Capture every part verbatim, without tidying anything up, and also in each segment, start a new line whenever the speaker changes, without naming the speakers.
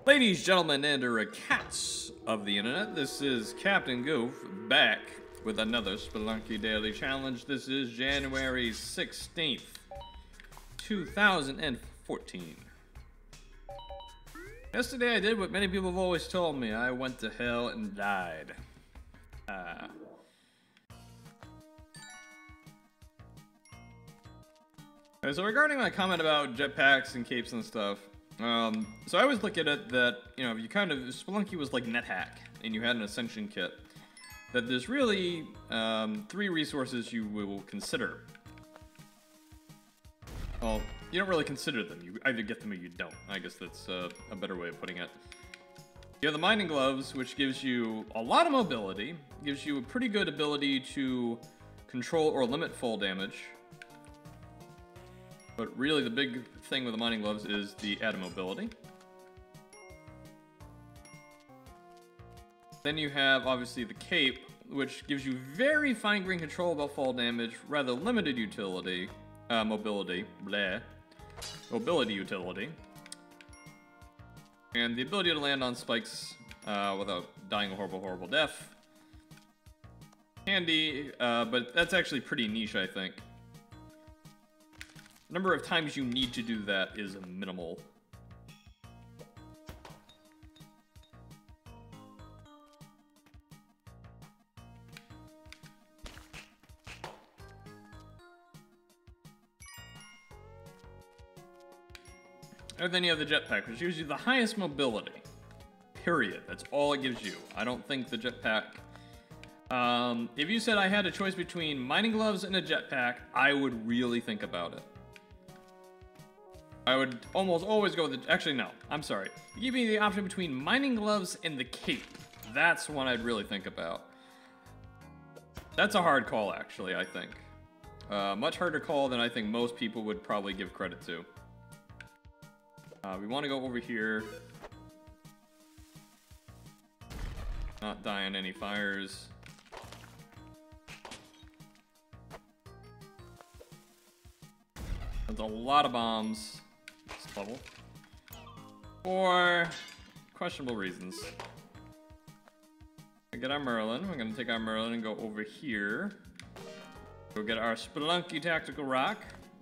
Ladies, gentlemen, and or cats of the internet, this is Captain Goof back with another Spelunky Daily Challenge. This is January sixteenth, two thousand fourteen. Yesterday I did what many people have always told me. I went to hell and died. Uh, so regarding my comment about jetpacks and capes and stuff, um, so I always look at it that, you know, if you kind of, Spelunky was like NetHack, and you had an Ascension kit, that there's really um, three resources you will consider. Well, you don't really consider them. You either get them or you don't. I guess that's uh, a better way of putting it. You have the mining gloves, which gives you a lot of mobility, gives you a pretty good ability to control or limit fall damage. But really the big thing with the mining gloves is the added mobility. Then you have, obviously, the cape, which gives you very fine-grained control about fall damage, rather limited utility, uh, mobility, bleh, mobility utility, and the ability to land on spikes uh, without dying a horrible, horrible death. Handy, uh, but that's actually pretty niche, I think. The number of times you need to do that is minimal. And then you have the jetpack, which gives you the highest mobility. Period. That's all it gives you. I don't think the jetpack... Um, if you said I had a choice between mining gloves and a jetpack, I would really think about it. I would almost always go with the... Actually, no. I'm sorry. You give me the option between mining gloves and the cape. That's one I'd really think about. That's a hard call, actually, I think. Uh, much harder call than I think most people would probably give credit to. Uh, we want to go over here. Not die on any fires. That's a lot of bombs. This level. For questionable reasons. We get our Merlin. We're going to take our Merlin and go over here. Go get our Spelunky Tactical Rock.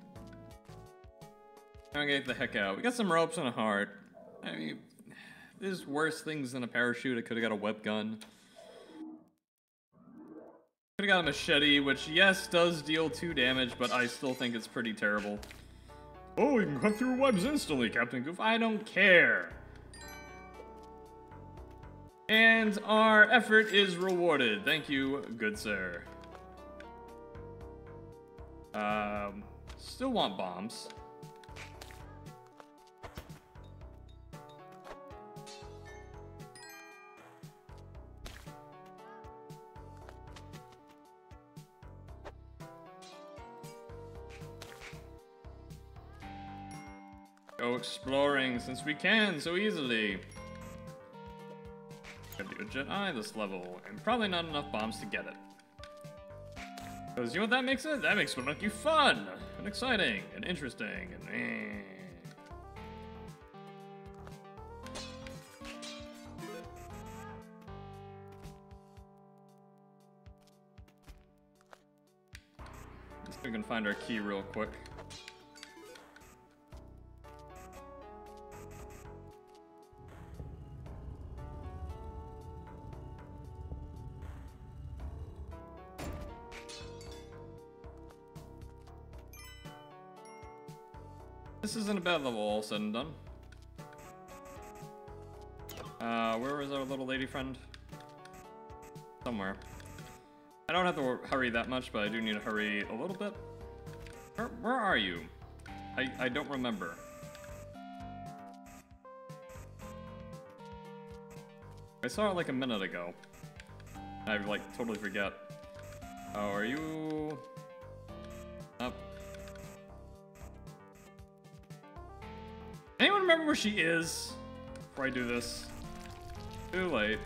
I'm gonna get the heck out. We got some ropes and a heart. I mean, there's worse things than a parachute. I could have got a web gun. Could have got a machete, which, yes, does deal two damage, but I still think it's pretty terrible. Oh, you can cut through webs instantly, Captain Goof. I don't care. And our effort is rewarded. Thank you, good sir. Um, still want bombs. Go exploring since we can so easily. Gotta do a jet eye this level, and probably not enough bombs to get it. Because you know what that makes it? That makes Spelunky fun, and exciting, and interesting, and eh. Let's see if we can find our key real quick. This isn't a bad level, all said and done. Uh, where was our little lady friend? Somewhere. I don't have to hurry that much, but I do need to hurry a little bit. Where, where are you? I, I don't remember. I saw it like a minute ago. I, like, totally forget. Oh, are you... Up? Anyone remember where she is? Before I do this. Too late.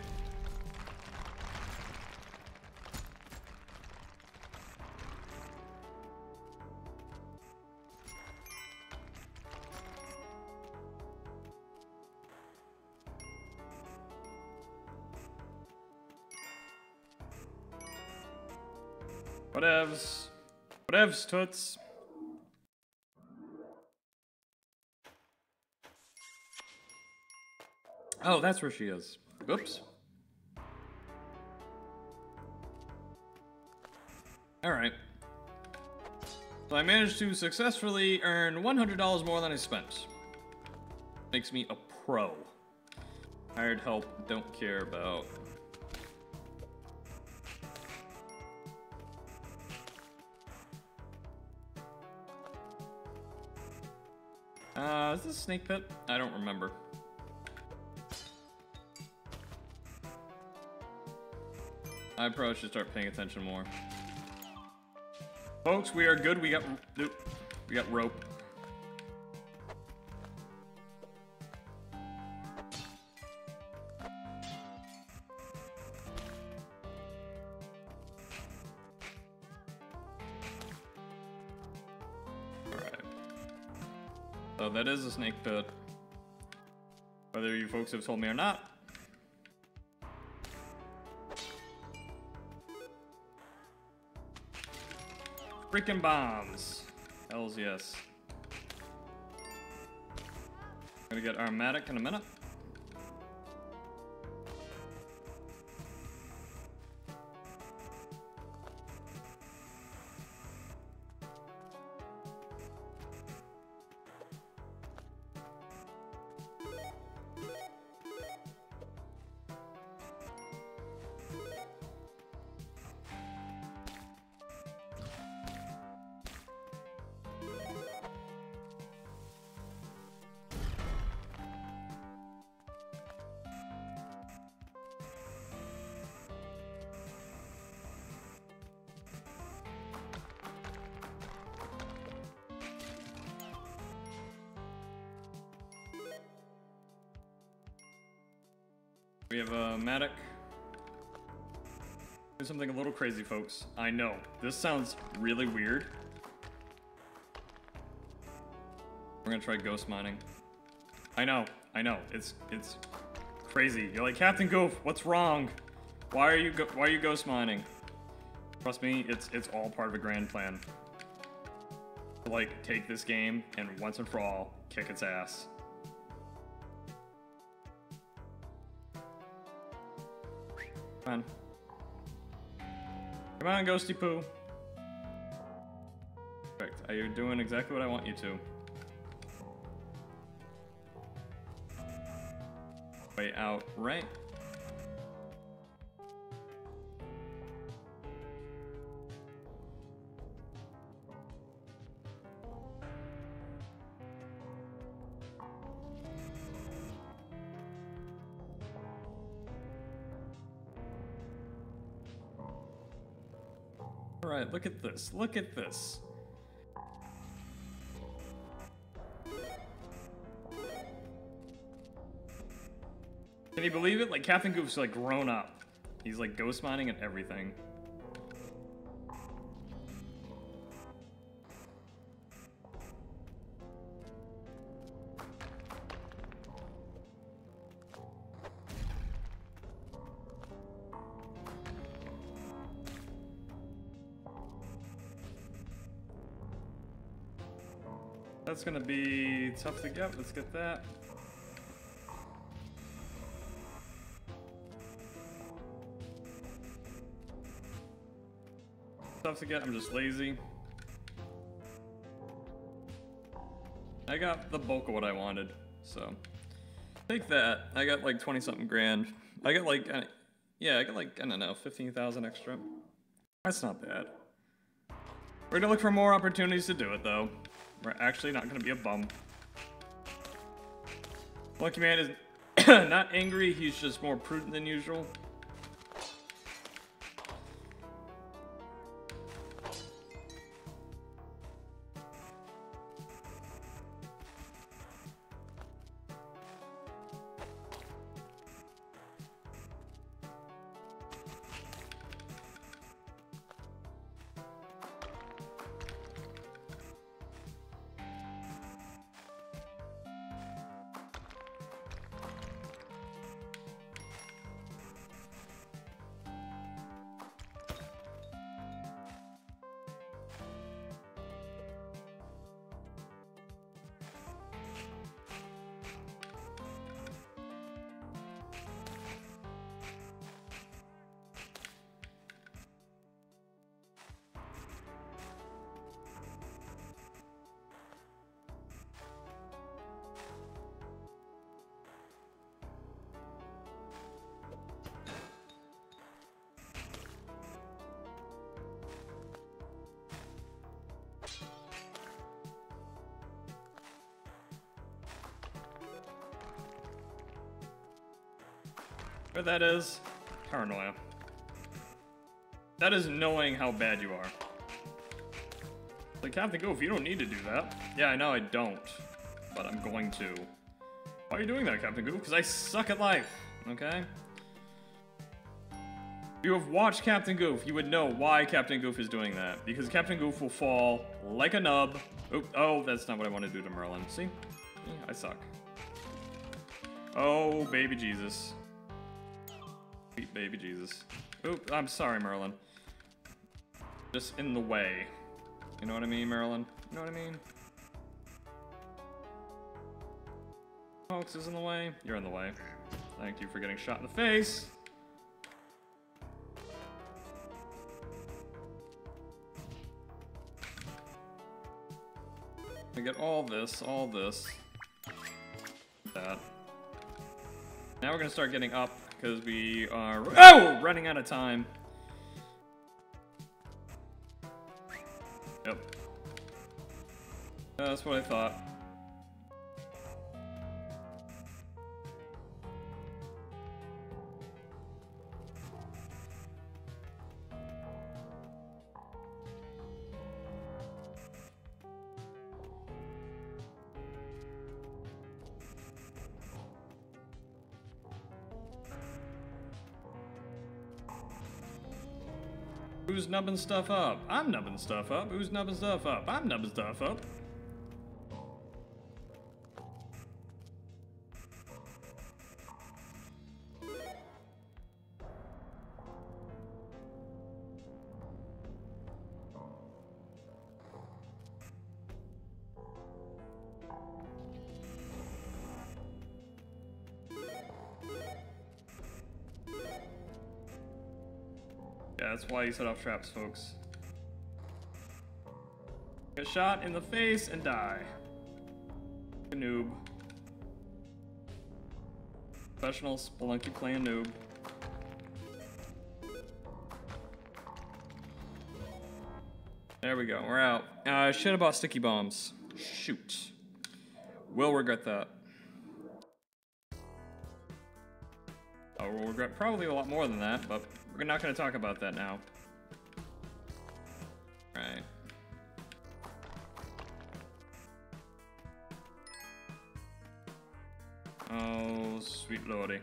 Whatevs. Whatevs, toots. Oh, that's where she is. Oops. Alright. So I managed to successfully earn one hundred dollars more than I spent. Makes me a pro. Hired help, don't care about. Uh, is this a snake pit? I don't remember. I probably should start paying attention more. Folks, we are good. We got we got rope. Alright. So that is a snake pit. Whether you folks have told me or not. Freaking bombs. Hells yes. Gonna get Armatic in a minute. We have a Matic. Do something a little crazy, folks. I know. This sounds really weird. We're gonna try ghost mining. I know, I know. It's it's crazy. You're like, Captain Goof, what's wrong? Why are you go why are you ghost mining? Trust me, it's it's all part of a grand plan. Like, take this game and once and for all, kick its ass. Come on. Come on, Ghosty Poo. Perfect. You're doing exactly what I want you to. Way out right. Alright, look at this. Look at this. Can you believe it? Like, Captain Goof's like grown up. He's like ghost mining and everything. That's gonna be tough to get. Let's get that. Tough to get. I'm just lazy. I got the bulk of what I wanted, so take that. I got like twenty something grand. I got like, uh, yeah, I got like, I don't know, fifteen thousand extra. That's not bad. We're gonna look for more opportunities to do it though. We're actually not gonna be a bum. Lucky Man is not angry, he's just more prudent than usual. Where that is? Paranoia. That is knowing how bad you are. Like, Captain Goof, you don't need to do that. Yeah, I know I don't, but I'm going to. Why are you doing that, Captain Goof? Because I suck at life, okay? If you have watched Captain Goof, you would know why Captain Goof is doing that. Because Captain Goof will fall like a nub. Oh, oh, that's not what I want to do to Merlin. See? Yeah, I suck. Oh, baby Jesus. Sweet baby Jesus. Oop, I'm sorry, Merlin. Just in the way. You know what I mean, Merlin? You know what I mean? Hoax is in the way. You're in the way. Thank you for getting shot in the face. We get all this, all this. That. Now we're gonna start getting up because we are oh running out of time. Yep. That's what I thought. Who's nubbing stuff up? I'm nubbing stuff up. Who's nubbing stuff up? I'm nubbing stuff up. Yeah, that's why you set off traps, folks. Get shot in the face and die. A noob. Professional Spelunky playing noob. There we go, we're out. Uh, shit about sticky bombs. Shoot. Will regret that. Oh, we'll regret probably a lot more than that, but we're not going to talk about that now. Right. Oh, sweet lordy.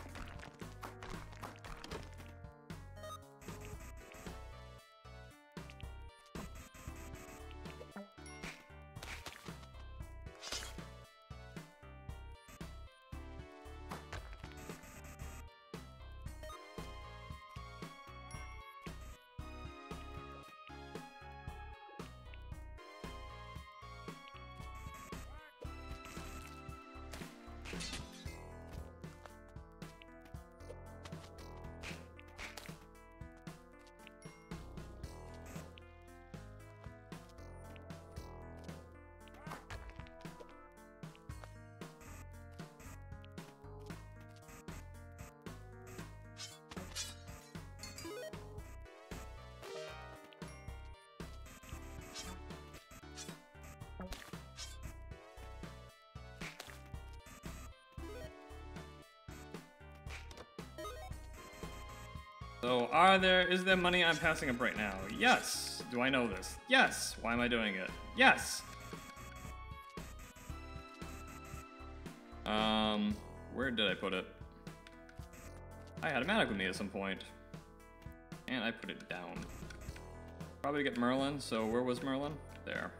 So, are there, is there money I'm passing up right now? Yes! Do I know this? Yes! Why am I doing it? Yes! Um, where did I put it? I had a magic with me at some point. And I put it down. Probably to get Merlin, so where was Merlin? There.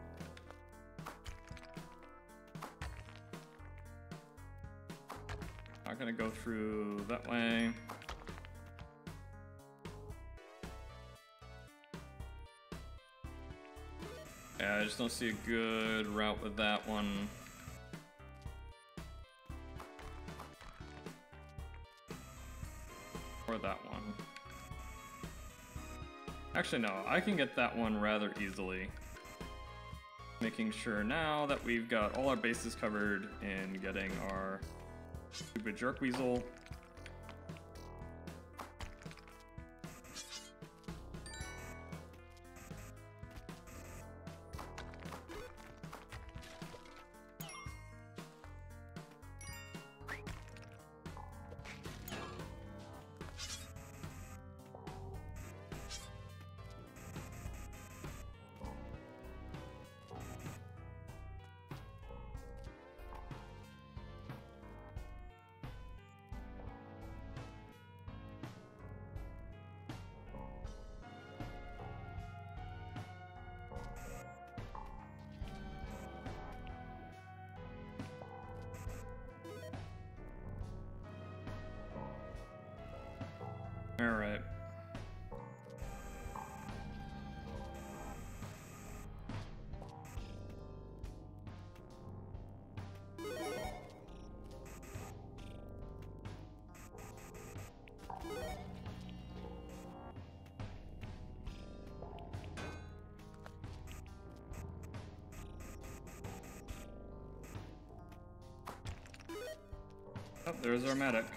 Not gonna go through that way. Yeah, I just don't see a good route with that one. Or that one. Actually, no, I can get that one rather easily. Making sure now that we've got all our bases covered in getting our stupid jerk weasel. Oh, there's our medic.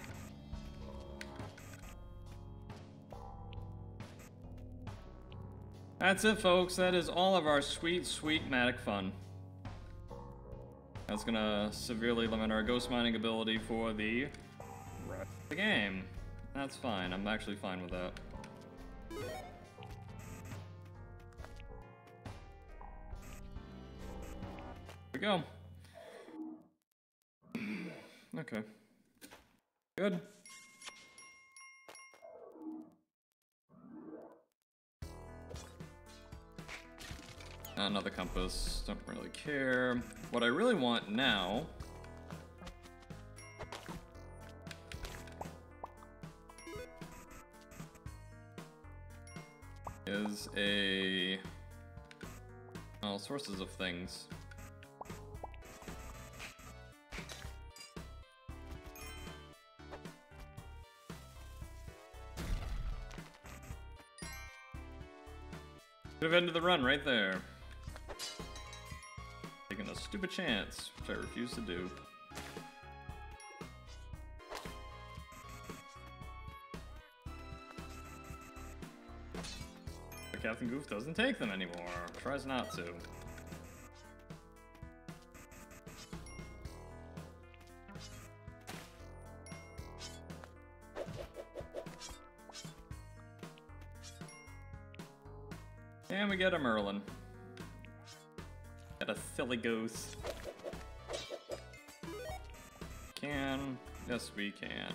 That's it, folks. That is all of our sweet, sweet medic fun. That's gonna severely limit our ghost mining ability for the rest of the game. That's fine. I'm actually fine with that. Here we go. Okay. Good. Another compass. Don't really care. What I really want now is a... well, sources of things. Could have ended the run right there. Taking a stupid chance, which I refuse to do. But Captain Goof doesn't take them anymore. Tries not to. And we get a Merlin. Get a silly goose. Can. Yes, we can.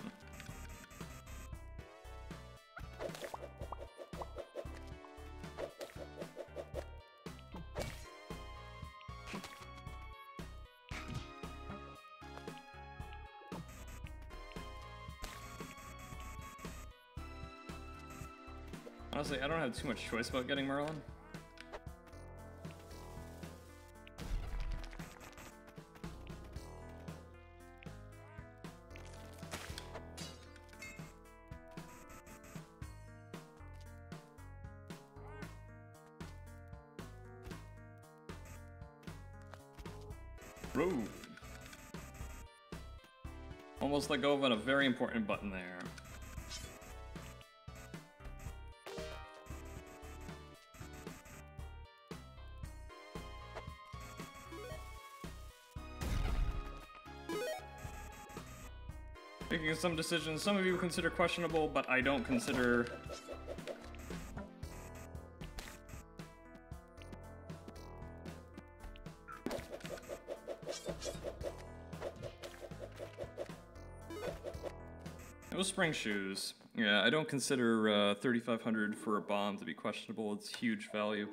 Honestly, I don't have too much choice about getting Merlin. Road. Almost let go of a very important button there. Making some decisions some of you consider questionable, but I don't consider. Those spring shoes. Yeah, I don't consider uh, thirty-five hundred for a bomb to be questionable. It's huge value.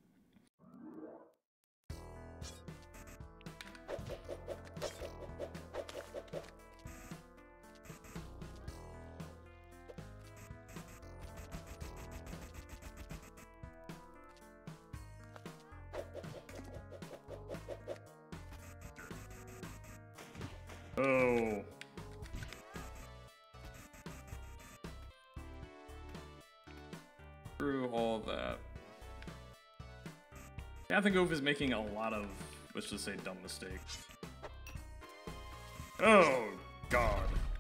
Oh. Through all of that. Captain Goof is making a lot of, let's just say, dumb mistakes. Oh, God.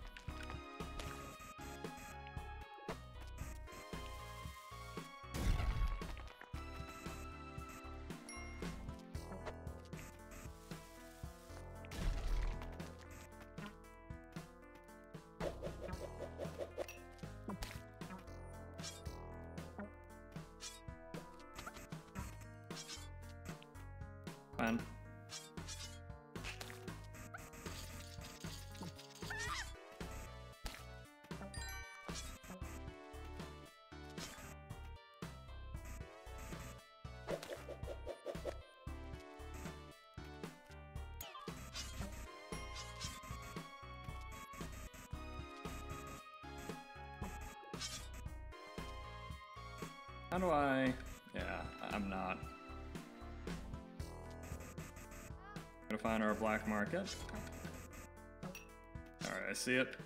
Fine. How do I... yeah, I'm not. Gonna find our black market. Alright, I see it.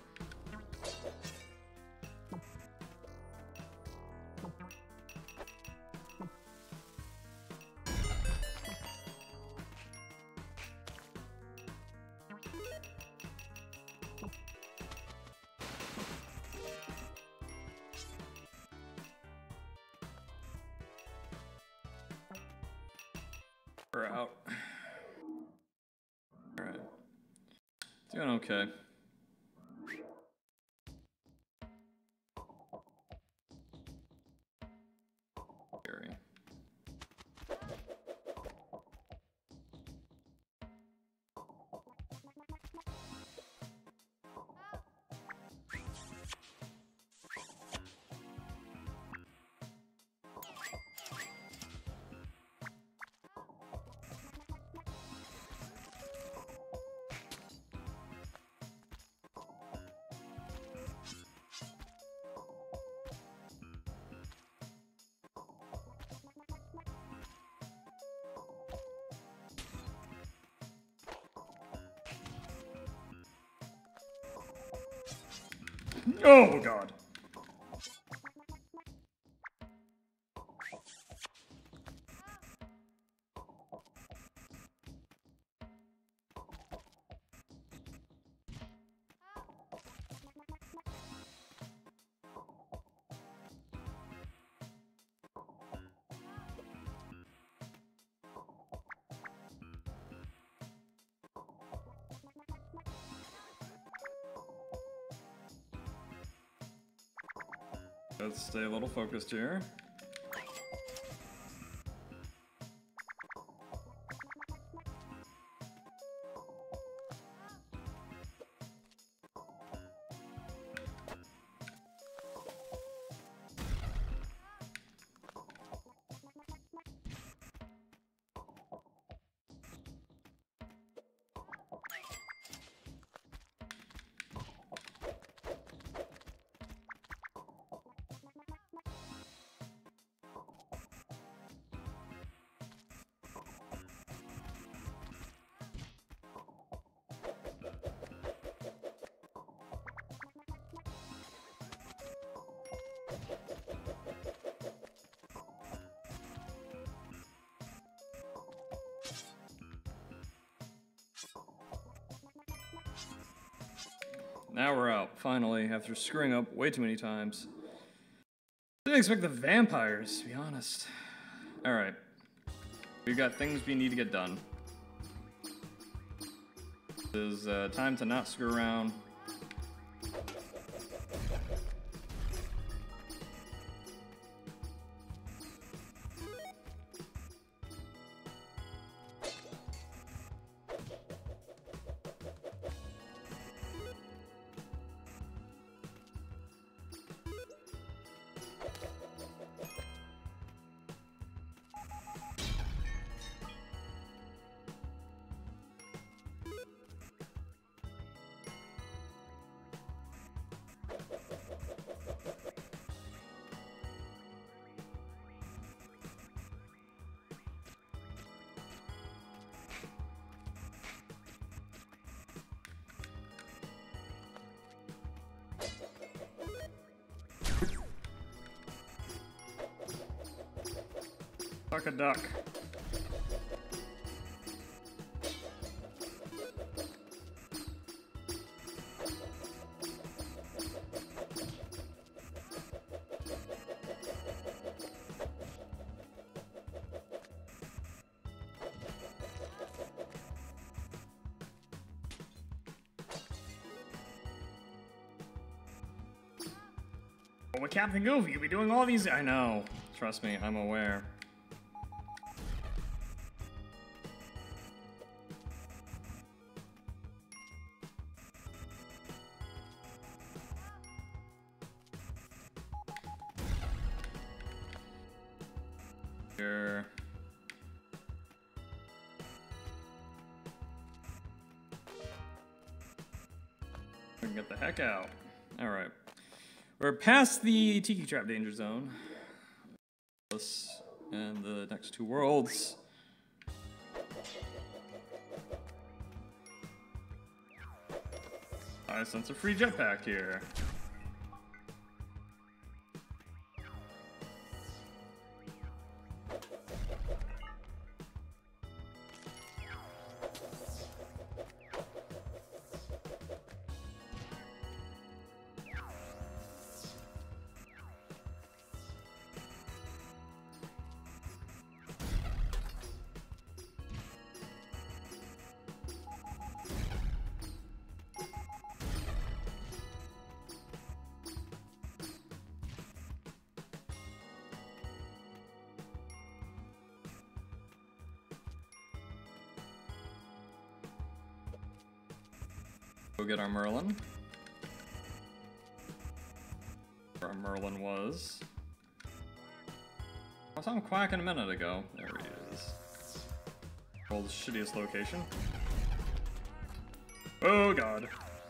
We're out. Alright. Doing okay. Scary. Oh god. Let's stay a little focused here. Now we're out, finally, after screwing up way too many times. Didn't expect the vampires, to be honest. Alright. We've got things we need to get done. It is uh, time to not screw around. Fuck a duck. Well, with Captain Goofy, you'll be doing all these. I know. Trust me, I'm aware. Here. We can get the heck out. All right. We're past the Tiki Trap danger zone. And the next two worlds. I sense a free jetpack here. Go get our Merlin. Where our Merlin was. I saw him quacking a minute ago. There he is. World's shittiest location. Oh god.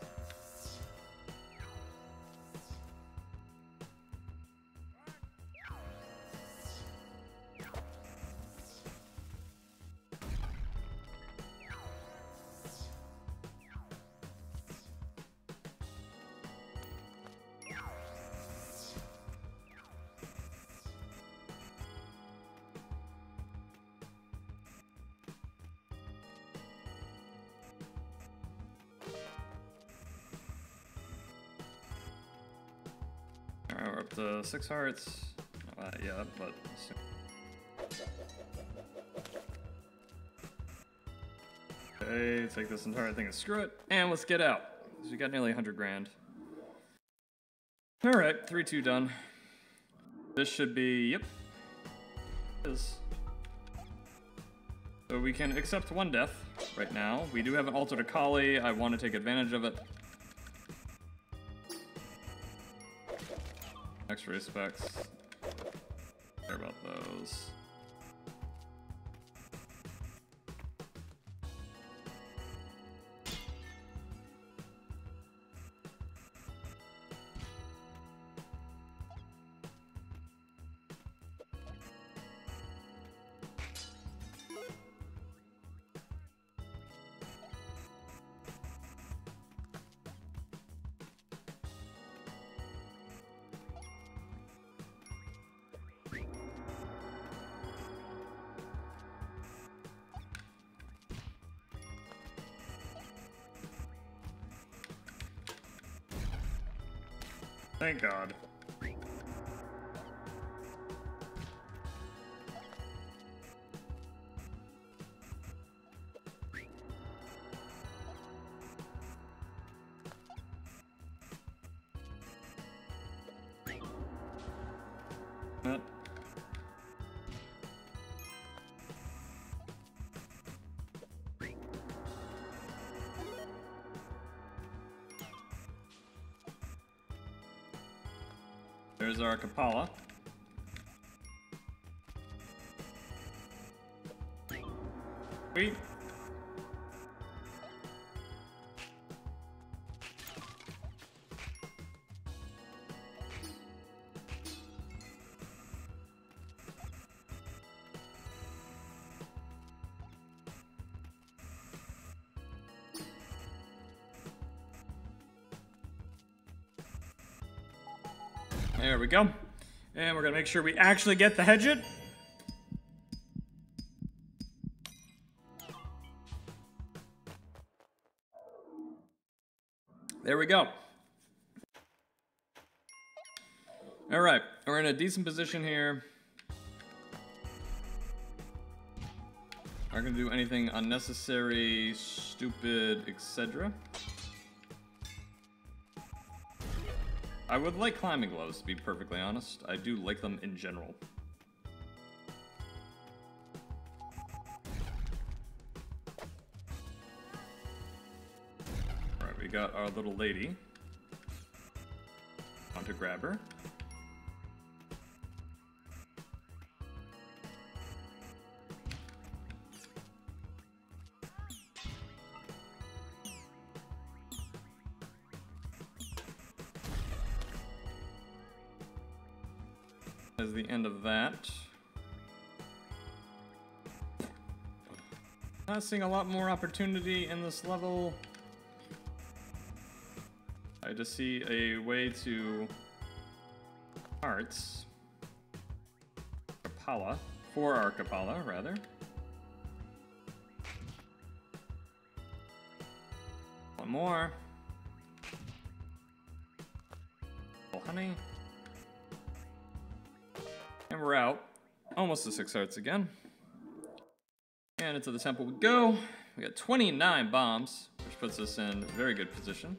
Alright, we're up to six hearts. Not that yet, but soon. Okay, take this entire thing and screw it, and let's get out. So we got nearly a hundred grand. Alright, three two done. This should be, yep. It is. So we can accept one death right now. We do have an altar to Kali. I want to take advantage of it. X-ray specs. Care about those. Thank God. That. There's our Kapala. Sweet. There we go. And we're gonna make sure we actually get the Hedget. There we go. All right, we're in a decent position here. Not gonna do anything unnecessary, stupid, et cetera. I would like climbing gloves, to be perfectly honest. I do like them in general. Alright, we got our little lady. Want to grab her. As the end of that. Not seeing a lot more opportunity in this level. I just see a way to hearts. Kapala. For our Kapala, rather. One more. Little honey. And we're out. Almost to six hearts again. And into the temple we go. We got twenty-nine bombs, which puts us in a very good position.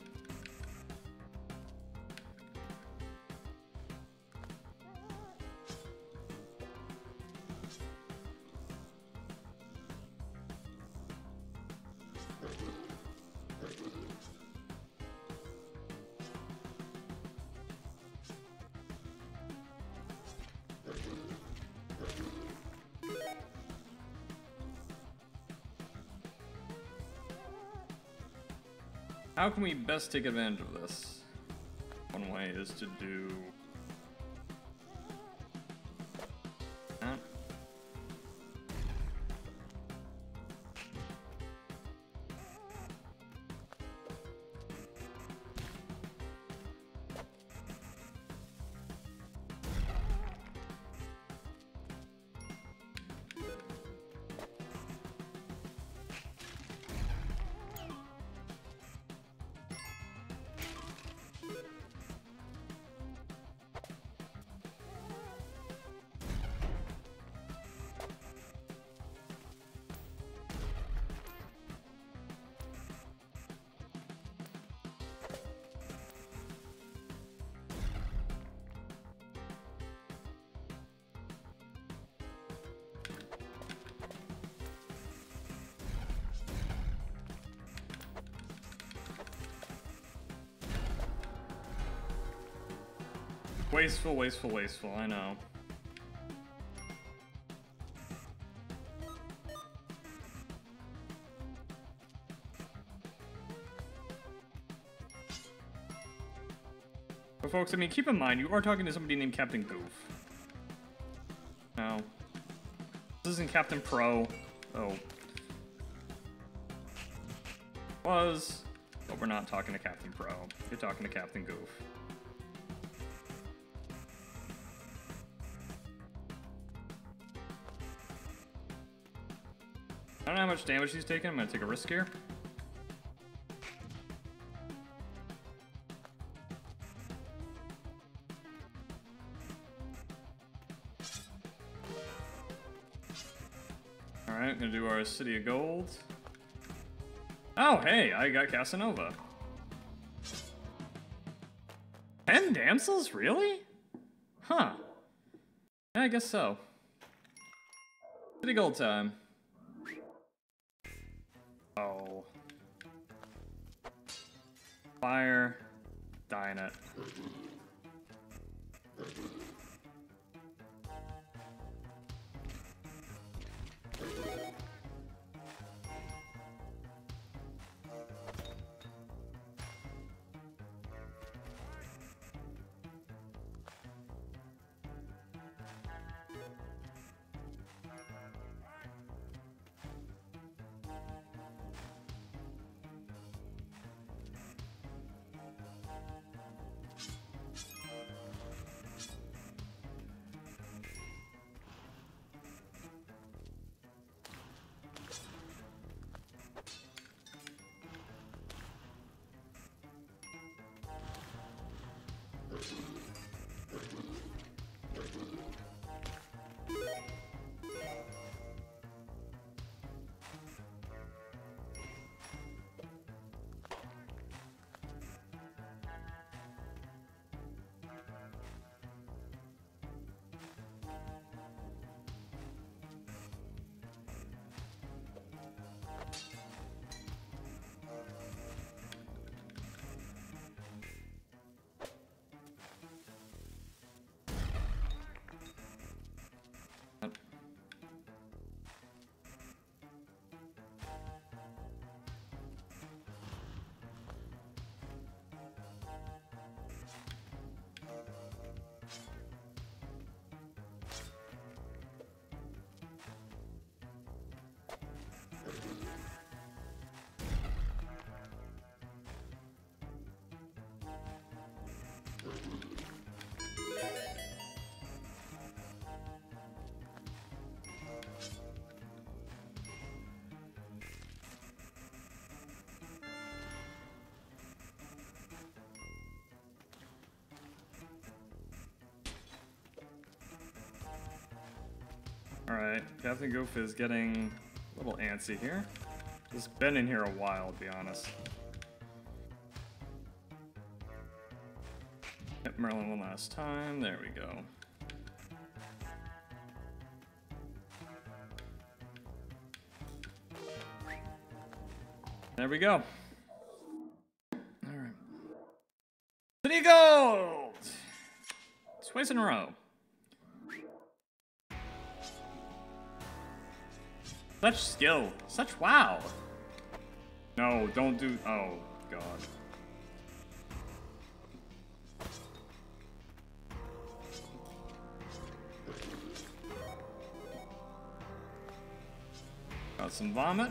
How can we best take advantage of this? One way is to do... that. Wasteful, wasteful, wasteful, I know. But folks, I mean, keep in mind, you are talking to somebody named Captain Goof. No. This isn't Captain Pro. Oh. Was. But we're not talking to Captain Pro. You're talking to Captain Goof. I don't know how much damage he's taking. I'm gonna take a risk here. Alright, gonna do our City of Gold. Oh, hey, I got Casanova. Ten damsels? Really? Huh. Yeah, I guess so. City Gold time. Oh. Fire. Dine it. Alright, Captain Goof is getting a little antsy here. He's been in here a while, to be honest. Hit Merlin one last time. There we go. There we go. Alright. City Gold! Twice in a row. Such skill. Such wow. No, don't do... Oh, god. Got some vomit.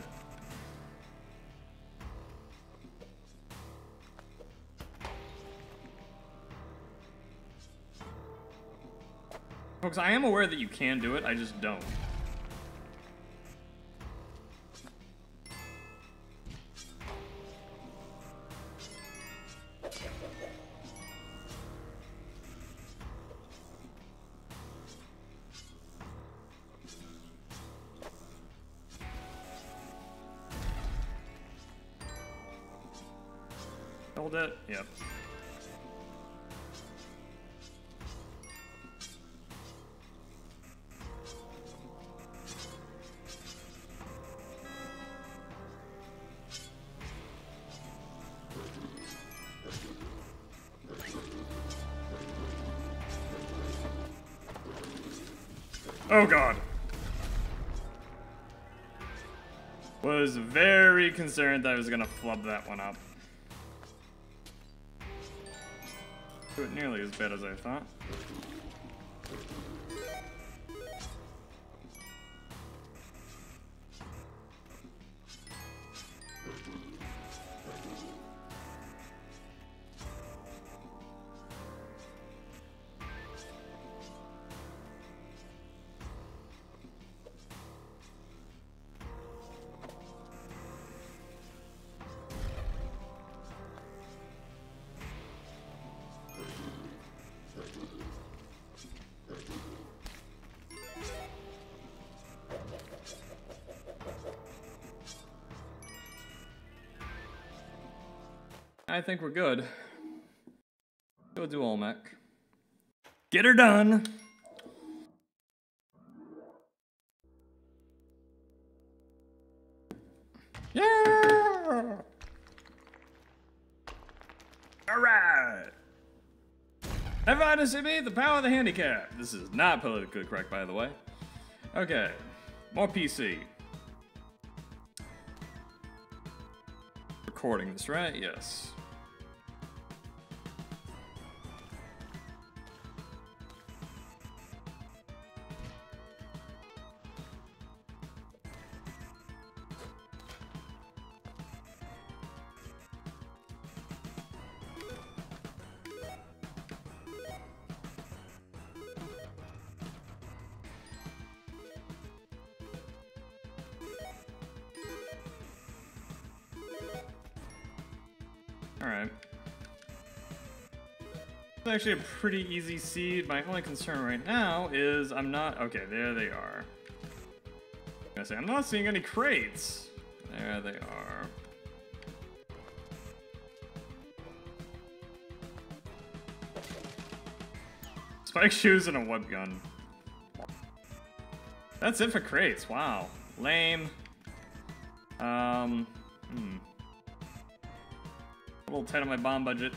Folks, I am aware that you can do it, I just don't. Hold it, yep. Oh god. Was very concerned that I was gonna flub that one up. Do it nearly as bad as I thought. I think we're good. Go do Olmec. Get her done! Yeah! Alright! Everyone to see me, the power of the handicap. This is not politically correct, by the way. Okay, more P C. Recording this, right? Yes. Alright. It's actually a pretty easy seed. My only concern right now is I'm not... Okay, there they are. I'm gonna say, I'm not seeing any crates. There they are. Spike shoes and a web gun. That's it for crates. Wow. Lame. Um... Hmm. A little tight on my bomb budget.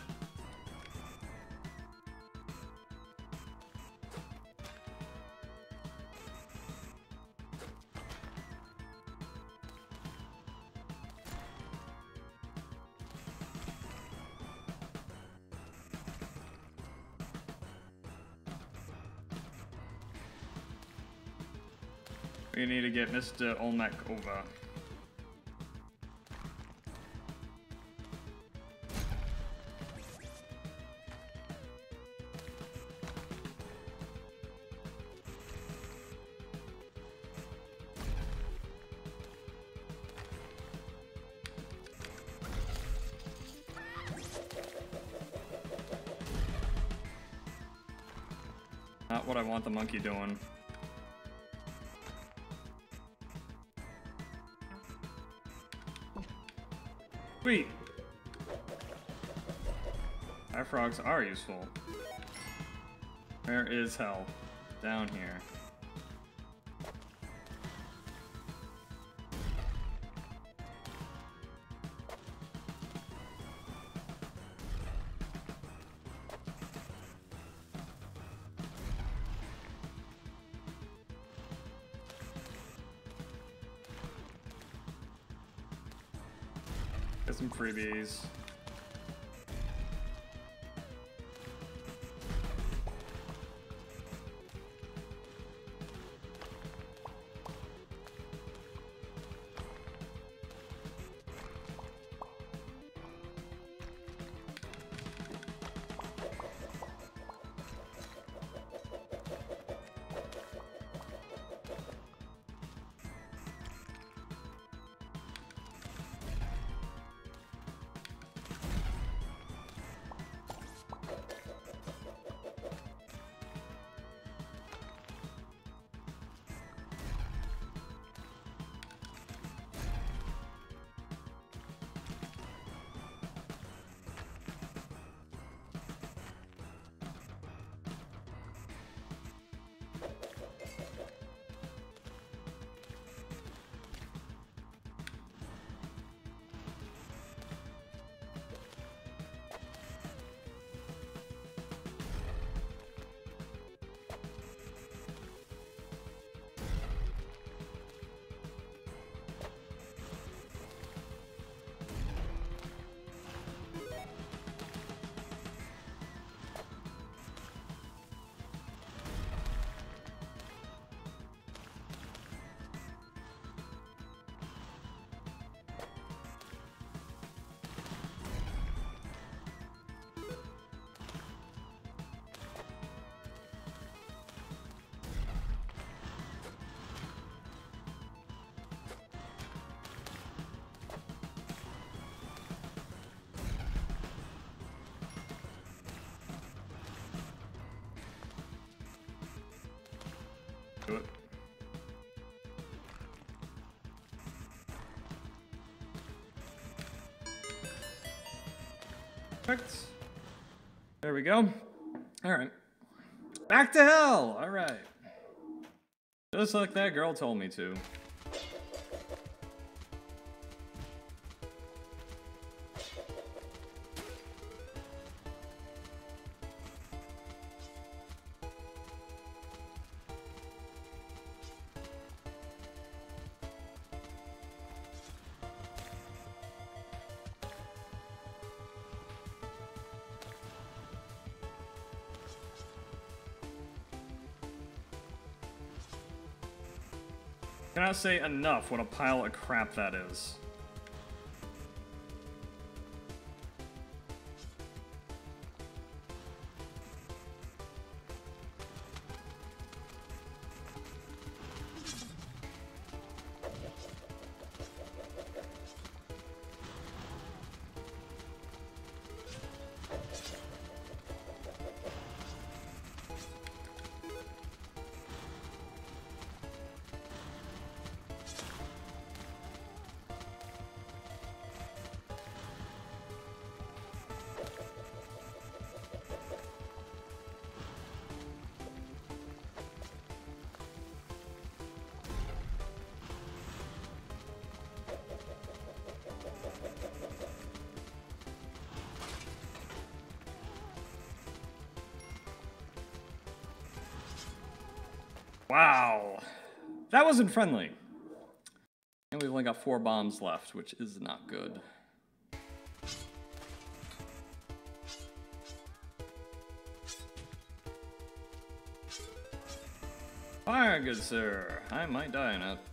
We need to get Mister Olmec over. Not what I want the monkey doing. Sweet. Our frogs are useful. Where is hell? Down here. Get some freebies. Do it. Perfect. There we go. Alright. Back to hell! Alright. Just like that girl told me to. Cannot say enough what a pile of crap that is. Wow, that wasn't friendly. And we've only got four bombs left, which is not good. Fire, good sir. I might die in it.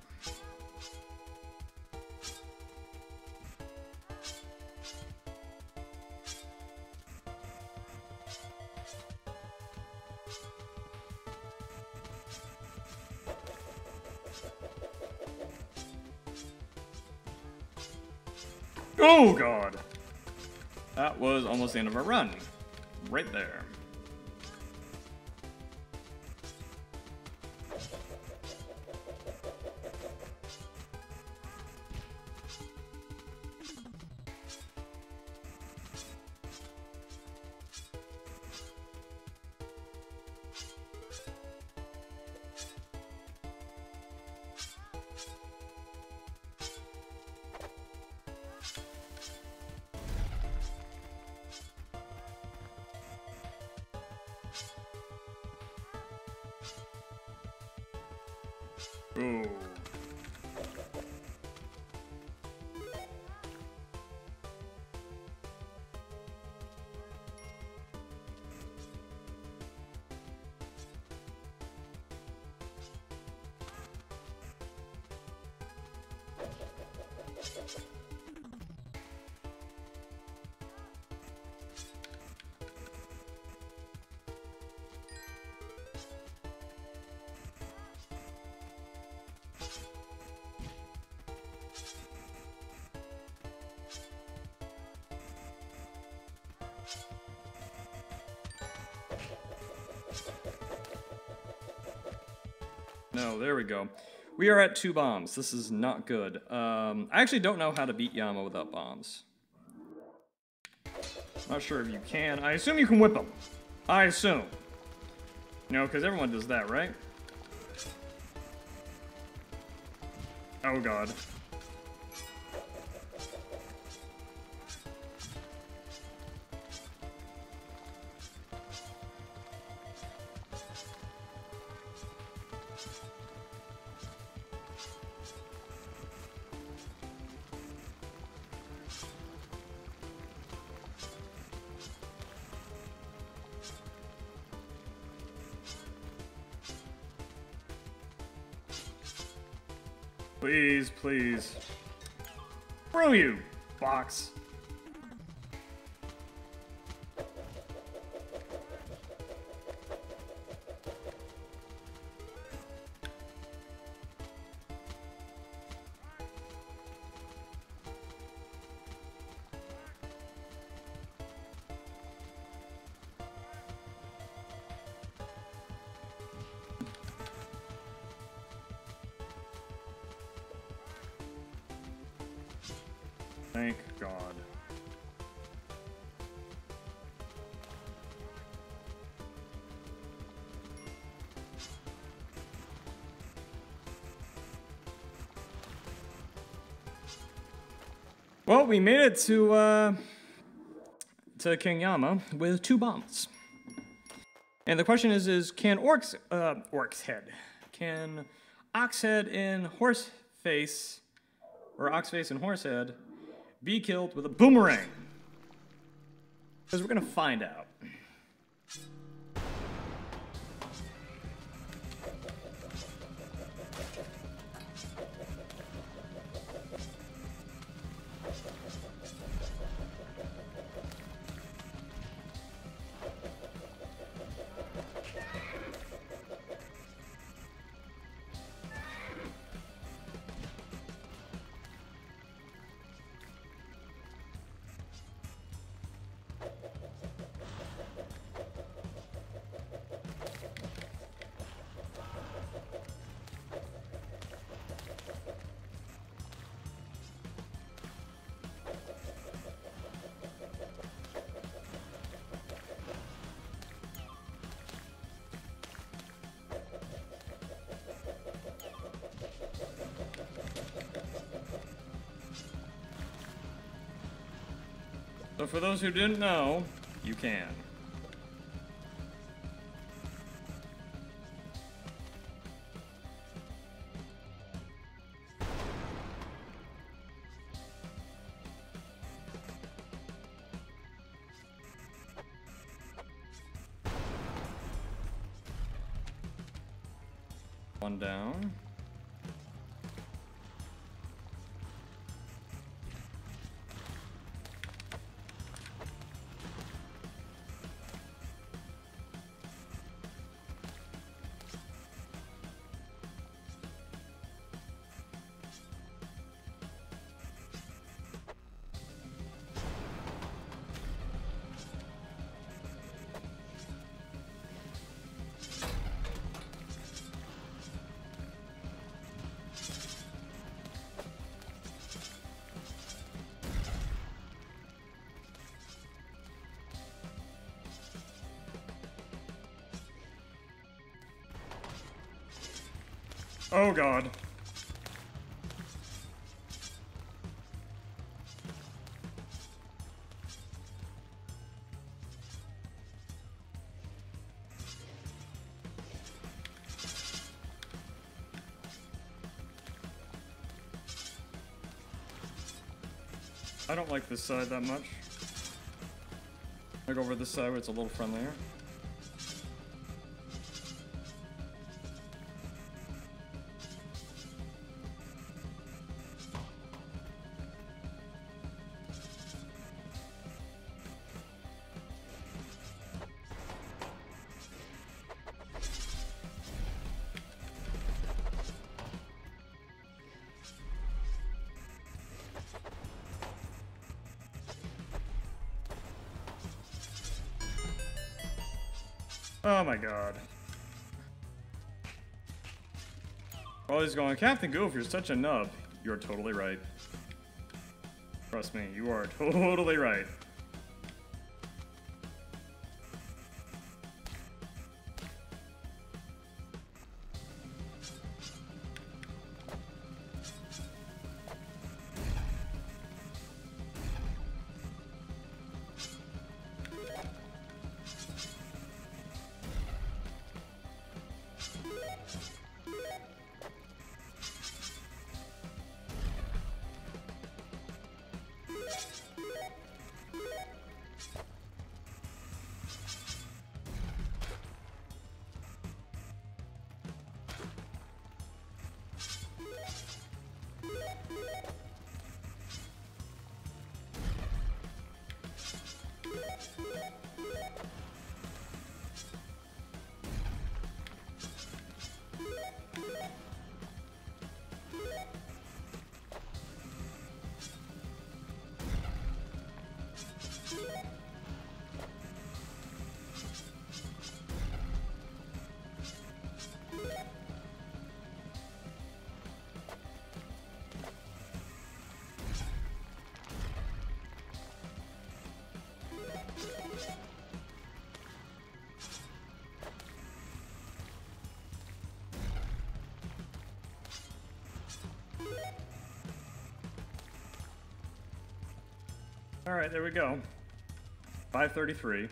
Oh god! That was almost the end of our run. Right there. Ooh. No, there we go. We are at two bombs. This is not good. Um, I actually don't know how to beat Yama without bombs. Not sure if you can. I assume you can whip them. I assume. You know, because everyone does that, right? Oh god. Please, please. Screw you, box. Thank God. Well, we made it to, uh, to King Yama with two bombs. And the question is, is can Orc's, uh, Orc's head, can Oxhead and Horseface, or Oxface and Horsehead, be killed with a boomerang? Because we're gonna find out. So for those who didn't know, you can. One down. Oh God. I don't like this side that much. I go over this side where it's a little friendlier. Oh my God. Oh, he's going, Captain Goof, you're such a nub. You're totally right. Trust me, you are totally right. Alright, there we go. five thirty-three.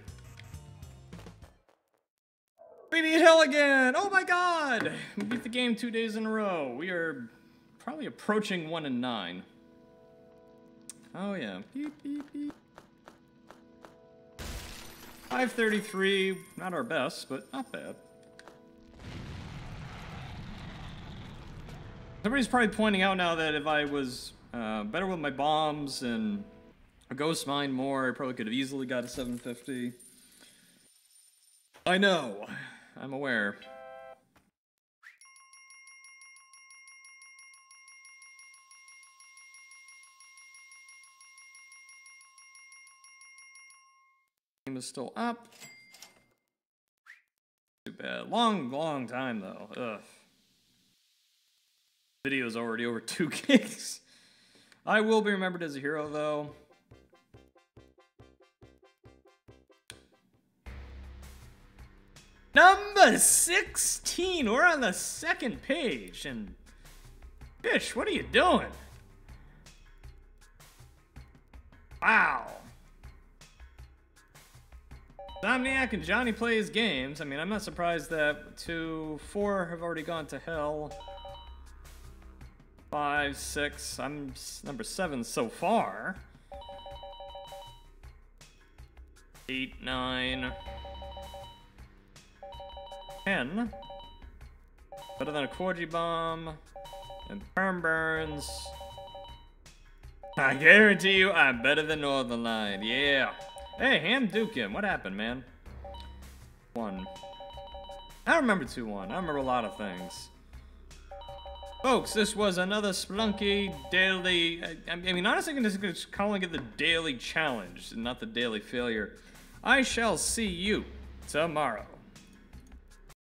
We beat hell again! Oh my god! We beat the game two days in a row. We are probably approaching one and nine. Oh yeah. Beep, beep, beep. five thirty-three, not our best, but not bad. Everybody's probably pointing out now that if I was uh, better with my bombs and a ghost mine more, I probably could have easily got a seven fifty. I know. I'm aware. Game is still up. Too bad. Long, long time though. Ugh. Video's already over two gigs. I will be remembered as a hero though. Number sixteen! We're on the second page, and... Fish, what are you doing? Wow. Insomniac and Johnny Plays Games. I mean, I'm not surprised that two, four have already gone to hell. Five, six, I'm number seven so far. Eight, nine... ten. Better than a Quorgy Bomb. And Perm Burns. I guarantee you I'm better than Northern Line. Yeah. Hey, Ham Dukin. What happened, man? One. I remember two one. I remember a lot of things. Folks, this was another Spelunky daily... I, I mean, honestly, I'm just calling it the daily challenge and not the daily failure. I shall see you tomorrow.